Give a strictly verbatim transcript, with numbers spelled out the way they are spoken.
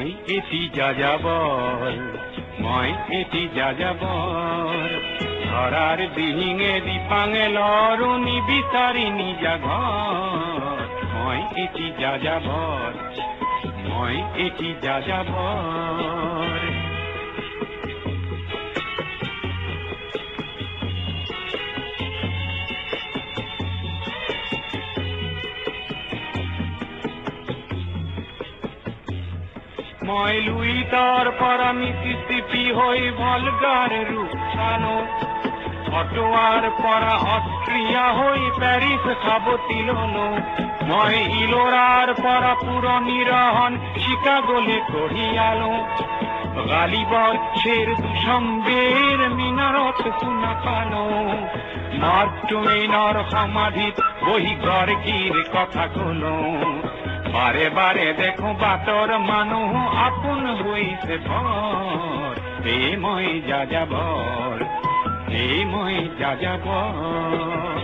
মই এটি যাযাবৰ মই এটি যাযাবৰ ধৰাৰ দিহিঙে দিপাঙে লৰণি বিচাৰি নিজা ঘৰ মই এটি যাযাবৰ মই এটি যাযাবৰ মই লুইতৰ পৰা মিছিছিপি হৈ ভলগাৰ ৰূপ চালো অটোৱাৰ পৰা অষ্ট্ৰিয়া হৈ পেৰিছ খাবতি ললো মই ইলোৰাৰ পৰা পুৰণি ৰহন চিকাগোলে কঢ়িয়ালো গালিবৰ শেৰ দুশম্বেৰ মিনাৰত শুনা পালো মাৰ্ক টুৱেইনৰ সমাধিত বহি গৰ্গীৰ কথা কলো বাৰে বাৰে দেখো বাটৰ মানুহ আপোন হৈছে ভৰ এই মই যাযাবৰ এই মই যাযাবৰ